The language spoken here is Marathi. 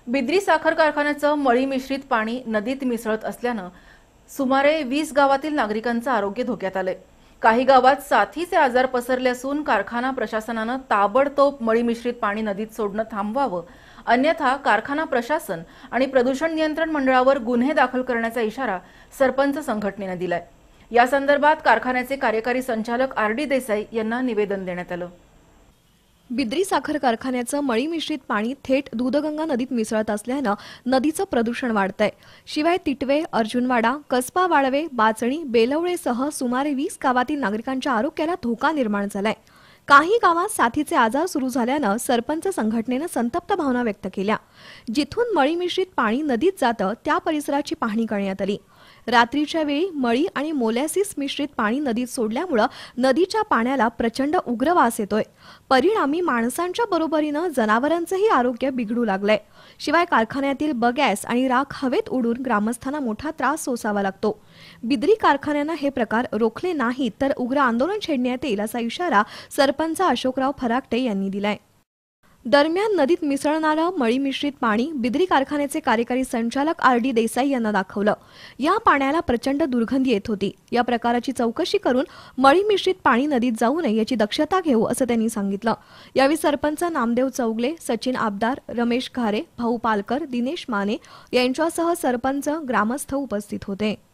बिद्री साखर कारखान्याचं मळी मिश्रित पाणी नदीत मिसळत असल्यानं सुमारे 20 गावातील नागरिकांचं आरोग्य धोक्यात आलंय। काही गावात साथीचे आजार पसरले असून कारखाना प्रशासनानं ताबडतोब मळी मिश्रित पाणी नदीत सोडणं थांबवावं, अन्यथा कारखाना प्रशासन आणि प्रदूषण नियंत्रण मंडळावर गुन्हे दाखल करण्याचा इशारा सरपंच संघटनेनं दिलाय। या संदर्भात कारखान्याचे कार्यकारी संचालक आर.डी. देसाई यांना निवेदन देण्यात आलं। बिद्री साखर कारखान्याचं मळी मिश्रित पाणी थेट दूधगंगा नदीत मिसळत असल्यानं नदीचं प्रदूषण वाढतंय। शिवाय तिटवे, अर्जुनवाडा, कसबा वाळवे, बाचणी, बेलवळेसह सुमारे 20 गावातील नागरिकांच्या आरोग्याला धोका निर्माण झालाय। काही गावात साथीचे आजार सुरू झाल्यानं सरपंच संघटनेनं संतप्त भावना व्यक्त केल्या। जिथून मळी मिश्रित पाणी नदीत जातं त्या परिसराची पाहणी करण्यात आली। रात्रीच्या वेळी मळी आणि मोलॅसिस मिश्रित पाणी नदीत सोडल्यामुळे नदीच्या पाण्याला प्रचंड उग्र वास येतोय। परिणामी माणसांच्या बरोबरीनं जनावरांचंही आरोग्य बिघडू लागलंय। शिवाय कारखान्यातील बगॅस आणि राख हवेत उडून ग्रामस्थांना मोठा त्रास सोसावा लागतो। बिद्री कारखान्यानं हे प्रकार रोखले नाहीत तर उग्र आंदोलन छेडण्यात येईल असा इशारा सरपंच अशोकराव फराकटे यांनी दिलाय। दरम्यान नदीत मिसळणारं मळी मिश्रित पाणी बिद्री कारखान्याचे कार्यकारी संचालक आर.डी. देसाई यांना दाखवलं। या पाण्याला प्रचंड दुर्गंधी येत होती। या प्रकाराची चौकशी करून मळी मिश्रित पाणी नदीत जाऊ नये याची दक्षता घेऊ असं त्यांनी सांगितलं। यावेळी सरपंच नामदेव चौगले, सचिन आबदार, रमेश घारे, भाऊ पालकर, दिनेश माने यांच्यासह सरपंच, ग्रामस्थ उपस्थित होते।